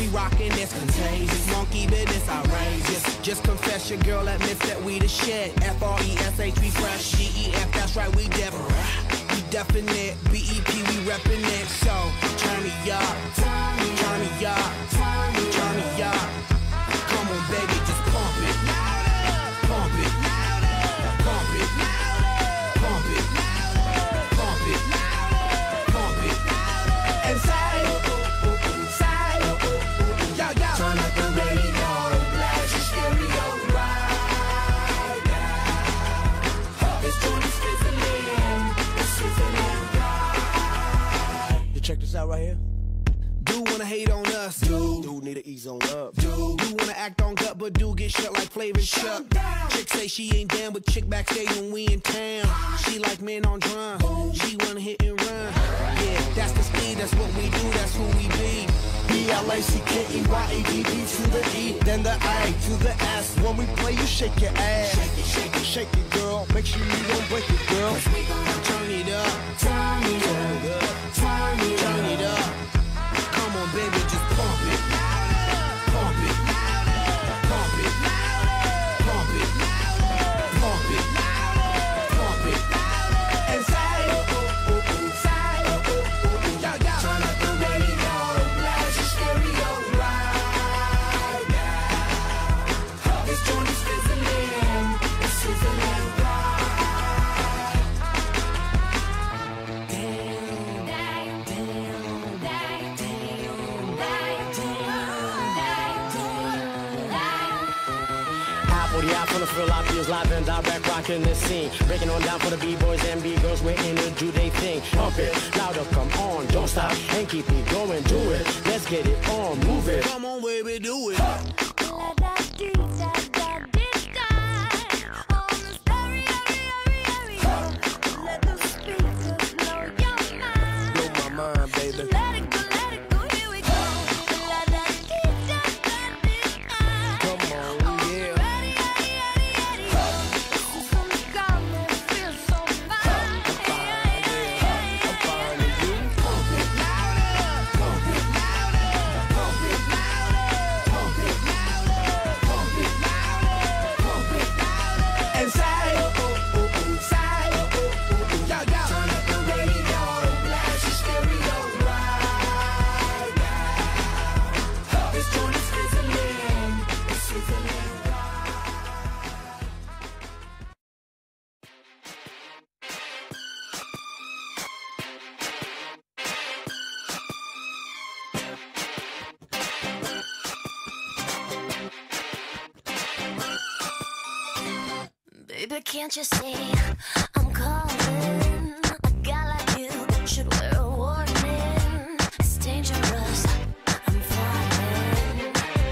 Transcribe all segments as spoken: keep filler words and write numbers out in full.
we rockin' this contagious. Monkey business outrageous. Just confess your girl admits that we the shit. F R E S H, we fresh. G E F, that's right, we different. We definite. B E P, we reppin' it. So, turn me up. Turn me up. Turn me up. Come on, baby, just pump it. Pump it. Pump it. Pump it. Pump it. Pump it. And say, say, yo, yo. Turn up the radio, blast your stereo right now. This joint is fizzling, it's fizzling right. You check this out right here. Do wanna hate on us, dude. Dude need to ease on up, dude. Do wanna act on gut, but do get shut like Flavor Chuck. Chick say she ain't down with chick backstage when we in town. She like men on drum. She wanna hit and run. Yeah, that's the speed, that's what we do, that's who we be. B L A C K E Y A D D to the E, then the A to the S. When we play, you shake your ass. Shake it, shake it, shake it, girl. Make sure you don't break it, girl. Turn it up, turn it up, turn it up, turn it up. Come on, baby, just pump it. Pump it. Pump it. Pump it. Pump it. Pump it. And say, say, yo, yo. Turn up the radio, blast your stereo right now. This joint is fizzling, it's sizzling right. Damn, damn, damn, forty out from the fill out feels live and direct rocking the scene. Breaking on down for the B-boys and B-girls, we're in to do they thing. Pump it, louder, come on, don't stop, and keep it going, do it. Let's get it on, move it. Come on, baby, do it. Blow my mind, baby. Baby, can't you see I'm calling? A guy like you should wear a warning. It's dangerous, I'm falling.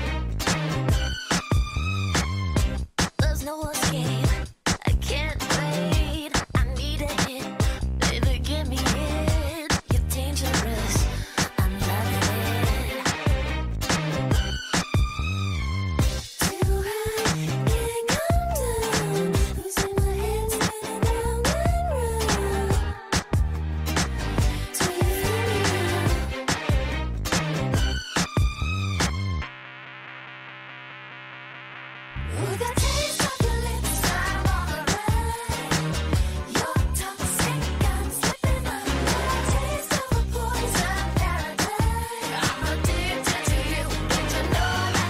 There's no escape, I can't wait. I need a hit, baby, give me it. You're dangerous, I'm loving it. Too high, can't come down. Losing my head, spinning round and round. So you feel me now? Ooh, that taste of your lips, I'm on the run. You're toxic, I'm slipping under. Taste of a poison paradise. I'm addicted to you, don't you know that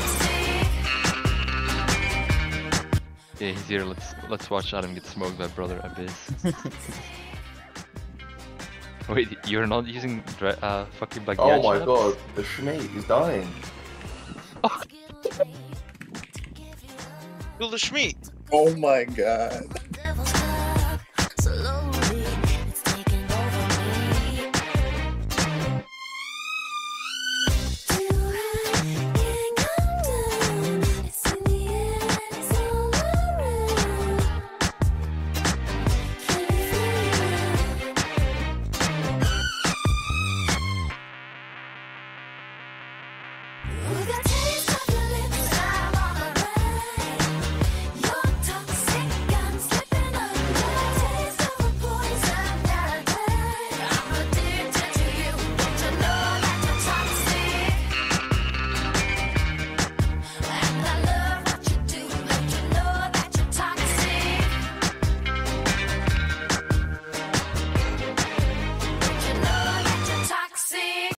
you're toxic? Yeah, he's here. Let's let's watch Adam get smoked by Brother Abyss. Wait, you're not using dra uh, fucking black Oh Gadget my apps? god, the Schmate, he's dying. Kill the Schmeat. Oh my god.